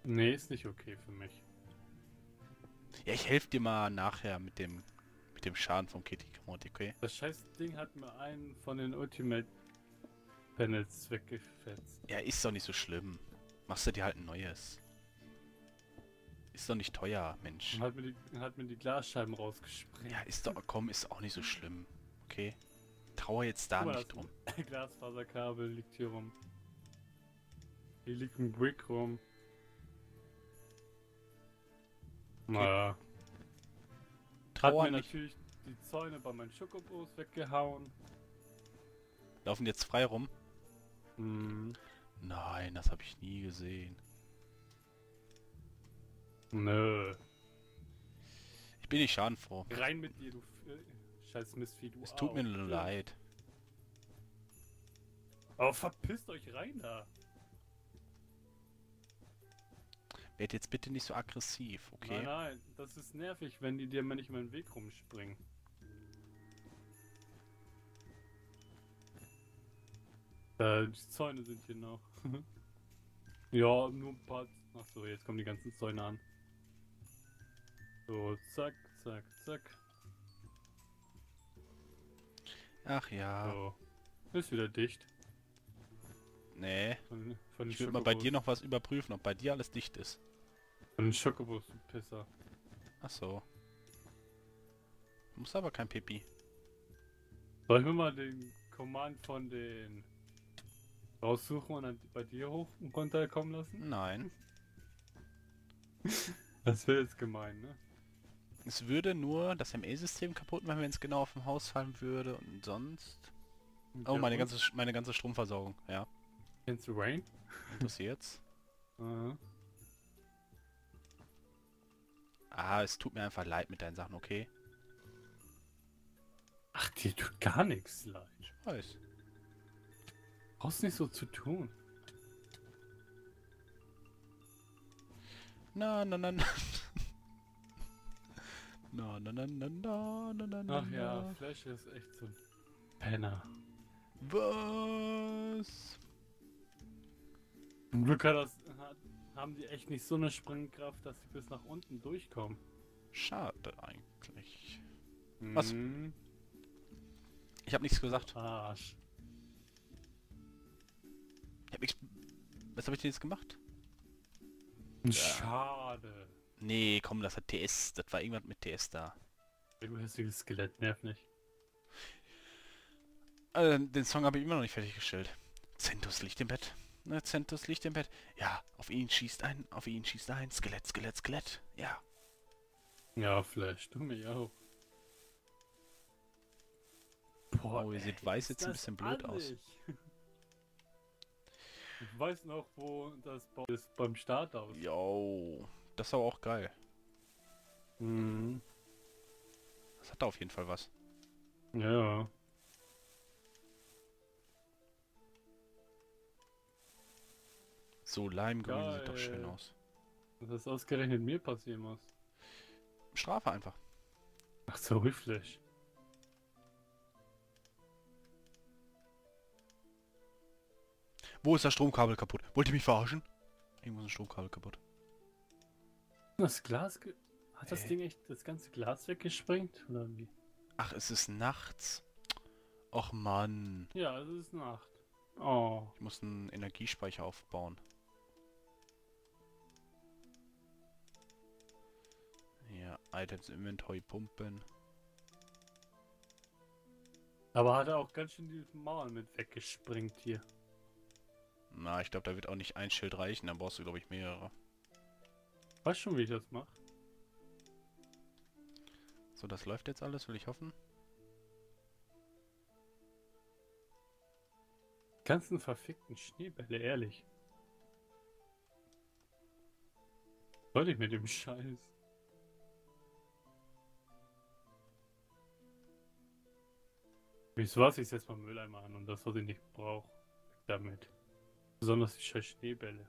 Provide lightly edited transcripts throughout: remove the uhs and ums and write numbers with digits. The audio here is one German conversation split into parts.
Nee, ist nicht okay für mich. Ja, ich helfe dir mal nachher mit dem Schaden vom Kitty-Mod, okay? Das scheiß Ding hat mir einen von den Ultimate Panels weggefetzt. Ja, ist doch nicht so schlimm. Machst du dir halt ein neues. Ist doch nicht teuer, Mensch. Und hat mir die Glasscheiben rausgesprengt. Ja, ist doch, komm, ist auch nicht so schlimm. Okay? Trauer jetzt da Guck mal, nicht drum. das Glasfaserkabel liegt hier rum. Hier liegt ein Brick rum. Naja. Hat Trauer mir nicht. natürlich die Zäune bei meinen Schokobos weggehauen. Laufen jetzt frei rum? Hm, Nein, das habe ich nie gesehen. nö. Ich bin nicht schadenfroh. Rein mit dir, du scheiß Mistvieh, du Es tut mir Au. nur leid. Aber verpisst euch rein da. Werd jetzt bitte nicht so aggressiv, okay? Nein, nein, das ist nervig, wenn die dir mal nicht über den Weg rumspringen. Die Zäune sind hier noch. Ja, nur ein paar. Achso, jetzt kommen die ganzen Zäune an. So, zack, zack, zack. Ach ja. So. Ist wieder dicht. Nee. Von den Ich will mal bei dir Schokobos. noch was überprüfen, ob bei dir alles dicht ist. Von den Schokobos, du Pisser. Ach so. Muss aber kein Pipi. Soll ich mir mal den Command von den raussuchen und dann bei dir hoch und runterkommen lassen? Nein. Das wäre jetzt gemein, ne? Es würde nur das ME-System kaputt machen, wenn es genau auf dem Haus fallen würde und sonst... Oh, Ja, und? meine ganze Stromversorgung, ja. Kennst du Rain? Interessiert's? Aha. Ah, es tut mir einfach leid mit deinen Sachen, okay? Ach, dir tut gar nichts leid. Ich weiß. Brauchst nicht so zu tun. Na, na, na, na. Na, na, na, na, na, na, na, na, Ach ja, na. Flash ist echt so ein Penner. Was? Zum Glück haben die echt nicht so eine Sprengkraft, dass sie bis nach unten durchkommen. Schade eigentlich. Was? Mhm. Ich habe nichts gesagt. Arsch. Ich hab nichts... Was habe ich denn jetzt gemacht? Schade. Nee, komm, das hat TS. Das war irgendwas mit TS da. Du hässliches Skelett, nerv nicht. Den Song habe ich immer noch nicht fertiggestellt. Zentus Licht im Bett. Ne, Zentus Licht im Bett. Ja, auf ihn schießt ein. Skelett, Skelett, Skelett. Ja. Ja, Flash, du mich auch. Boah, Oh, ihr seht weiß jetzt ein bisschen blöd aus. Ich weiß noch, wo das ist beim Start aus. Yo, das ist aber auch geil. Mhm. Das hat da auf jeden Fall was. Ja. So, Limegrün sieht doch Geil. schön aus. Das ist ausgerechnet mir passieren muss. Strafe einfach. Ach so, Flash. Wo ist das Stromkabel kaputt? Wollt ihr mich verarschen? Irgendwo ist ein Stromkabel kaputt. Das Glas hat das Ding echt das ganze Glas weggesprengt? Oder wie? Ach, es ist nachts. Och Mann. Ja, es ist Nacht. Oh. Ich muss einen Energiespeicher aufbauen. Ja, Items Inventory pumpen. Aber hat er auch ganz schön die Mauern mit weggesprengt hier. Na, ich glaube, da wird auch nicht ein Schild reichen. Da brauchst du, glaube ich, mehrere. Weißt schon, wie ich das mache? So, das läuft jetzt alles, will ich hoffen. Ganzen verfickten Schneebälle, ehrlich. Soll ich mit dem Scheiß? Wieso was ich jetzt mal Mülleimer an und das, was ich nicht brauche, damit. Besonders die scheiß Schneebälle.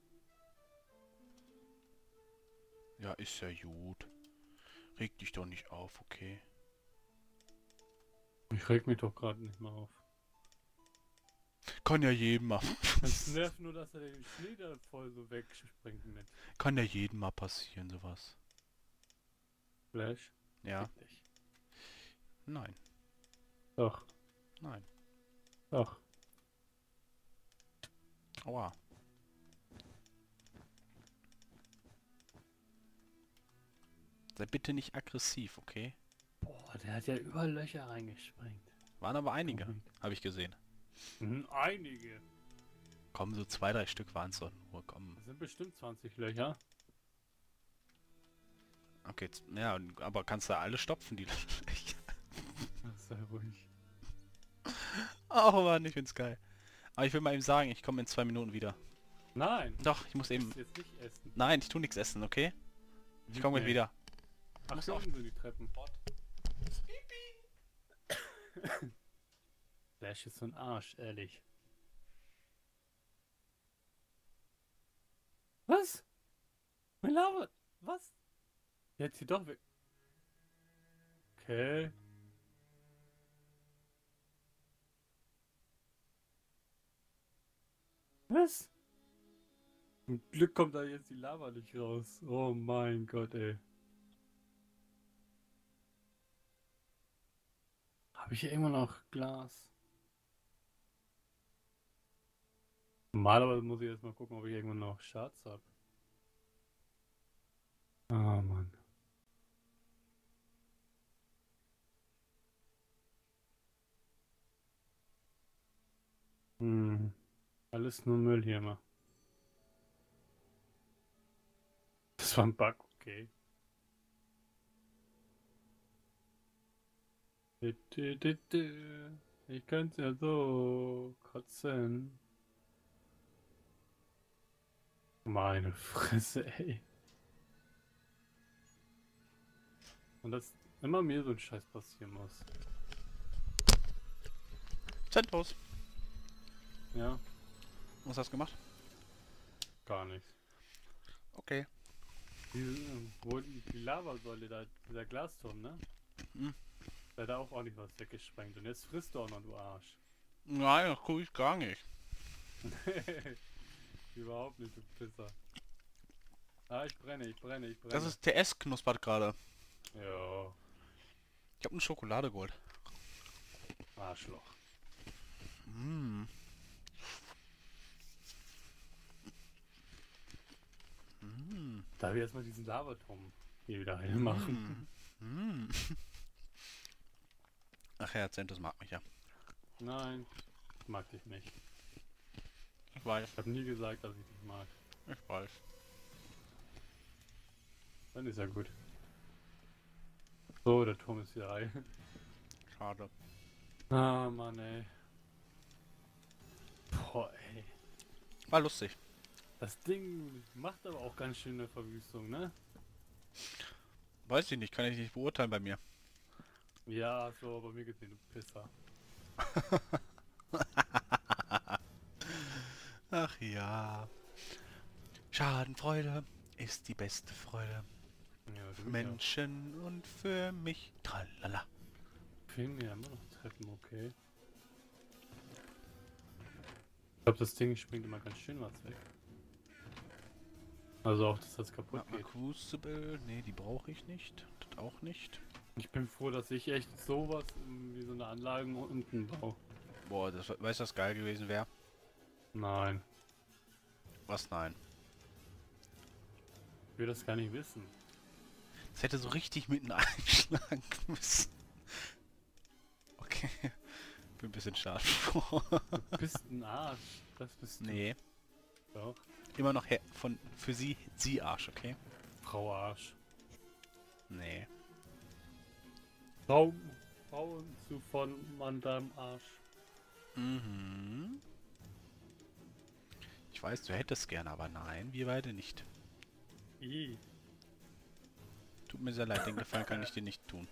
Ja, ist ja gut. Reg dich doch nicht auf, okay? Ich reg mich doch gerade nicht mal auf. Kann ja jeden mal. Es nervt nur, dass er den Schnee da voll so wegspringt mit. Kann ja jedem mal passieren, sowas. Flash? Ja. Fick dich. Nein. Doch, Nein. doch. Aua. Sei bitte nicht aggressiv, okay? Boah, der hat ja überall Löcher reingesprengt. Waren aber einige, Mhm. habe ich gesehen. Einige. Komm, so 2, 3 Stück waren es doch nur. Komm. Das sind bestimmt 20 Löcher. Okay, ja, aber kannst du alle stopfen, die Löcher? Sei ruhig. Oh Mann, ich find's geil. Aber ich will mal eben sagen, ich komme in 2 Minuten wieder. Nein, Doch, ich muss du eben... musst jetzt nicht essen. Nein, ich tu nichts essen, okay? Ich komme gleich Nee. wieder. Ach, muss hier auf- unten sind die Treppen. Flash ist so ein Arsch, ehrlich. Was? Mein Lava? Was? Jetzt hier doch weg. Okay. Was? Zum Glück kommt da jetzt die Lava nicht raus. Oh mein Gott, ey. Habe ich hier immer noch Glas? Normalerweise muss ich erstmal gucken, ob ich irgendwann noch Schatz habe. Ah, Mann. Hm. Alles nur Müll hier immer. Das war ein Bug, okay. Ich könnte ja so kotzen. Meine Fresse, ey. Und dass immer mir so ein Scheiß passieren muss. Zentos. Ja, Was hast du gemacht? gar nichts. Okay. Die Lavasäule da, dieser Glasturm, ne? Hm. Da hat er auch ordentlich was weggesprengt. Und jetzt frisst du auch noch, du Arsch. Nein, das gucke ich gar nicht. Überhaupt nicht, du Pisser. Ah, ich brenne. Das ist TS knuspert gerade. Ja, Ich habe eine Schokolade geholt. Arschloch. Mm. Mm. Da wir erstmal diesen Lavaturm hier wieder reinmachen. Mm. Ach ja, Zentos mag mich ja. Nein, ich mag dich nicht. Ich weiß, Ich habe nie gesagt, dass ich dich mag. ich weiß. Dann ist ja gut. So, der Turm ist wieder rein. Schade. Ah, Mann, ey. Boah, ey. War lustig. Das Ding macht aber auch ganz schön eine Verwüstung, ne? Weiß ich nicht, kann ich nicht beurteilen bei mir. Ja, so, bei mir geht's nicht, du Pisser. Ach ja. Schadenfreude ist die beste Freude. Ja, Für du Menschen und für mich. Tralala. Fehlen mir immer noch Treppen, okay. Ich glaube, das Ding springt immer ganz schön was weg. Also auch, dass das kaputt Magma geht. Crucible, nee, die brauche ich nicht. Das auch nicht. Ich bin froh, dass ich echt sowas wie so eine Anlage unten baue. Boah, das, weißt du, was geil gewesen wäre? Nein, Was? Nein. ich will das gar nicht wissen. Das hätte so richtig mitten einschlagen müssen. Okay. Bin ein bisschen schade. Du bist ein Arsch. Das bist du. Nee. Doch. Immer noch für sie Arsch, okay? Frau Arsch. Nee. Frauen zu von deinem Arsch. Mhm. Ich weiß, du hättest gerne, aber nein, wir beide nicht. I. Tut mir sehr leid, den Gefallen kann ich dir nicht tun.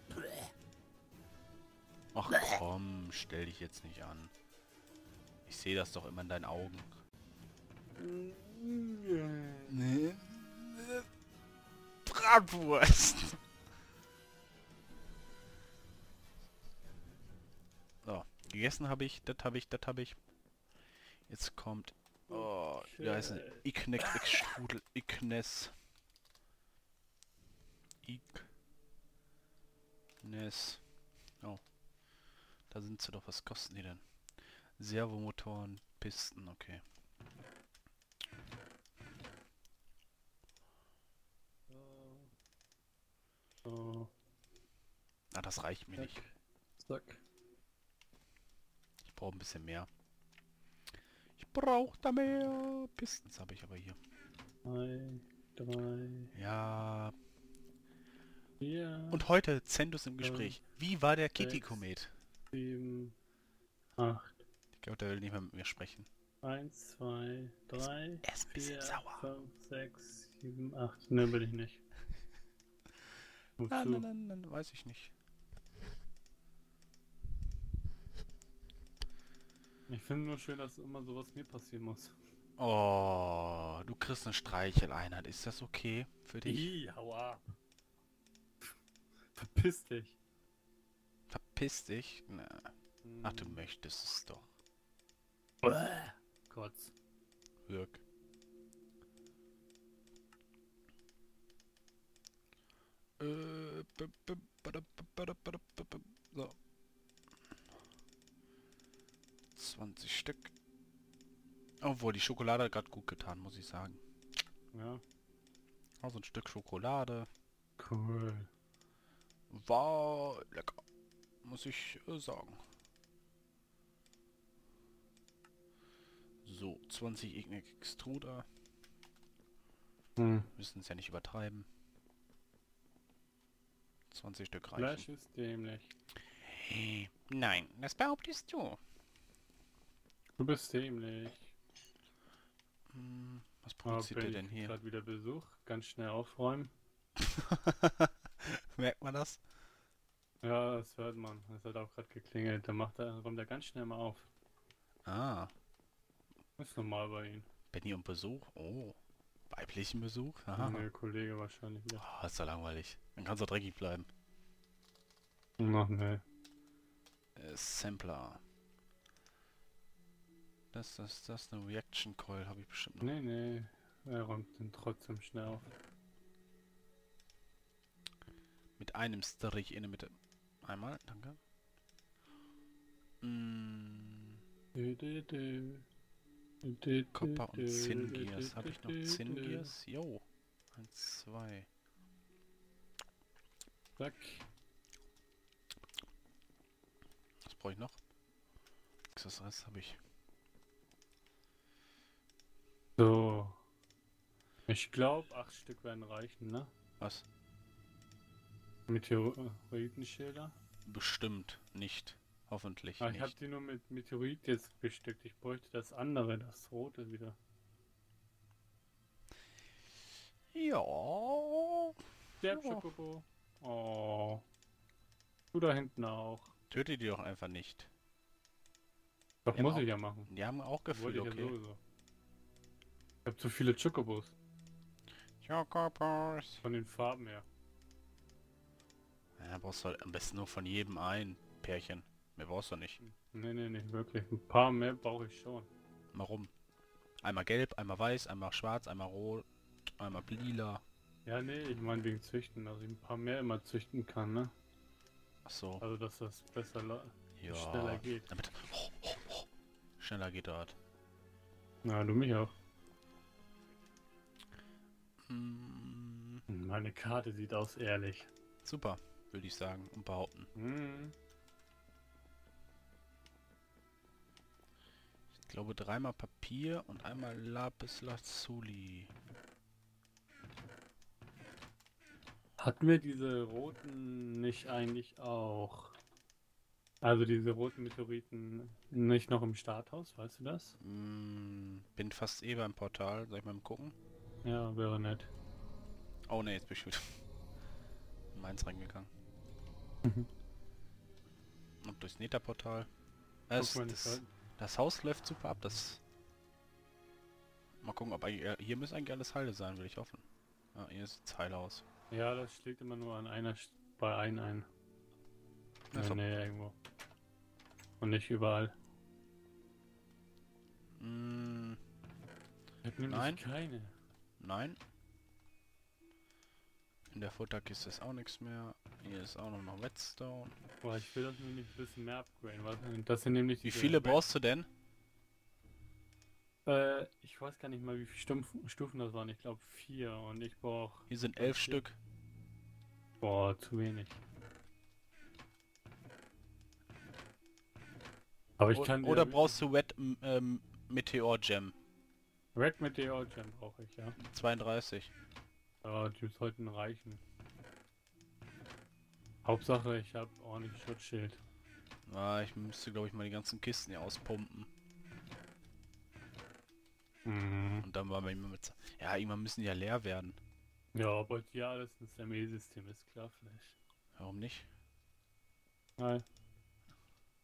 Ach komm, stell dich jetzt nicht an. Ich sehe das doch immer in deinen Augen. Nee. Bratwurst! So, gegessen habe ich, das habe ich, das habe ich. Jetzt kommt... Oh, wie heißt es? Ignek, Strudel, Ignes. Ignes. Oh, da sind sie doch. Was kosten die denn? Servomotoren, Pisten, okay. So, Ah, das reicht mir zack, nicht. zack. Ich brauche ein bisschen mehr. Ich brauche da mehr. Pistons habe ich aber hier. 3, 3, Ja. 4, Und heute Zendus im 5, Gespräch. Wie war der 6, Kitty-Komet? 7, 8. Ich glaube, der will nicht mehr mit mir sprechen. 1, 2, 3, Er ist ein bisschen 4, sauer. 5, 6, 7, 8. Ne, bin ich nicht. Nein, Wozu? nein, weiß ich nicht. Ich finde nur schön, dass immer sowas mir passieren muss. Oh, du kriegst eine Streicheleinheit. Ist das okay für dich? Ih, hau ab. Verpiss dich. Verpiss dich. Na. Ach, du möchtest es doch. Kotz. Wirk. So. 20 Stück. Obwohl, die Schokolade hat gerade gut getan, muss ich sagen. Ja, Also ein Stück Schokolade. cool. War lecker. Muss ich sagen. So, 20 Ignek Extruder. Hm. Müssen es ja nicht übertreiben. 20 Stück Flash reichen. ist dämlich. Nein, das behauptest du. Du bist dämlich. Was produziert der denn hier? Gerade wieder Besuch. Ganz schnell aufräumen. Merkt man das? Ja, das hört man. Es hat auch gerade geklingelt. Räumt er ganz schnell mal auf. Ah, Ist normal bei ihm. Benny und Besuch. Oh, weiblichen Besuch? Aha. Nö, Kollege wahrscheinlich wieder. Oh, ist doch langweilig. Dann kannst du dreckig bleiben. Ach ne. Sampler. Das ist eine Reaction Coil, habe ich bestimmt noch. Nee. Er räumt den trotzdem schnell auf. Mit einem Strich in der Mitte. Einmal, danke. Copper und Zingears. Habe ich noch Zingears? Jo. 1, 2. Zack. Was brauche ich noch? Das Rest habe ich. So. Ich glaube, 8 Stück werden reichen, ne? Was? Meteoritenschilder. Bestimmt nicht. Hoffentlich Ah, ich habe nicht. die nur mit Meteorit jetzt bestückt. Ich bräuchte das andere, das rote wieder. Ja. Der Ja. Schokobo. Oh. Du da hinten auch. Töte die doch einfach nicht. Doch, Die muss haben ich ja machen. Die haben auch Gefühle, Wollte ich ja okay. sowieso. Ich habe zu viele Chocobos. Chocobos. Von den Farben her. Ja, brauchst du halt am besten nur von jedem ein Pärchen. Mehr brauchst du nicht. Nee, wirklich. Ein paar mehr brauche ich schon. Warum? Einmal gelb, einmal weiß, einmal schwarz, einmal rot, einmal lila. Ja, nee, ich meine wegen Züchten, dass ich ein paar mehr immer züchten kann, ne? Ach so. Also, dass das besser Ja. schneller geht. Damit schneller geht das. Na, du mich auch. Hm, Meine Karte sieht aus ehrlich. super, würde ich sagen und behaupten. Hm. Ich glaube 3-mal Papier und einmal Lapis Lazuli. Hatten wir diese roten nicht eigentlich auch? Also diese roten Meteoriten nicht noch im Starthaus, weißt du das? Bin fast beim Portal. Soll ich mal gucken? Ja, wäre nett. Oh ne, jetzt bin ich wieder in meins reingegangen. Und durchs Nether-Portal. Das Haus läuft super ab. Mal gucken, ob hier müssen eigentlich alles heile sein, will ich hoffen. Ja, hier sieht's heile aus. Ja, das schlägt immer nur an einer bei einem ein. Ja, Nee, irgendwo. Und nicht überall. Mm, Ich hab nämlich Nein. keine. nein. In der Futterkiste ist auch nichts mehr. Hier ist auch noch Redstone. Boah, ich will das nämlich ein bisschen mehr upgraden. Das sind nämlich Wie diese viele brauchst du denn? Ich weiß gar nicht mal, wie viele Stufen das waren. Ich glaube 4 und ich brauche. Hier sind 11 Stück. Boah, zu wenig. Aber ich kann Oder dir brauchst du Red Meteor Gem? Red Meteor Gem brauche ich, ja. 32. Ja, die sollten reichen. Hauptsache, ich habe ordentlich Schutzschild. Ah, ich müsste, glaube ich, mal die ganzen Kisten hier auspumpen. Mhm. Und dann waren wir immer mit... Ja, irgendwann müssen die ja leer werden. Ja, aber ja, alles ein SME-System ist klar, vielleicht. Warum nicht? Nein.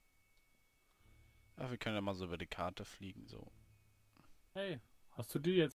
Ja, wir können ja mal so über die Karte fliegen, so. Hey, hast du die jetzt?